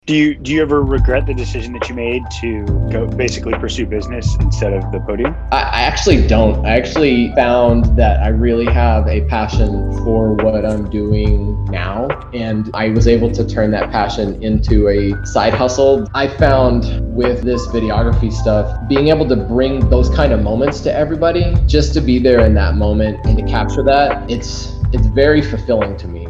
Do you ever regret the decision that you made to go basically pursue business instead of the podium? I actually don't. I actually found that I really have a passion for what I'm doing now, and I was able to turn that passion into a side hustle. I found with this videography stuff, being able to bring those kind of moments to everybody, just to be there in that moment and to capture that, it's very fulfilling to me.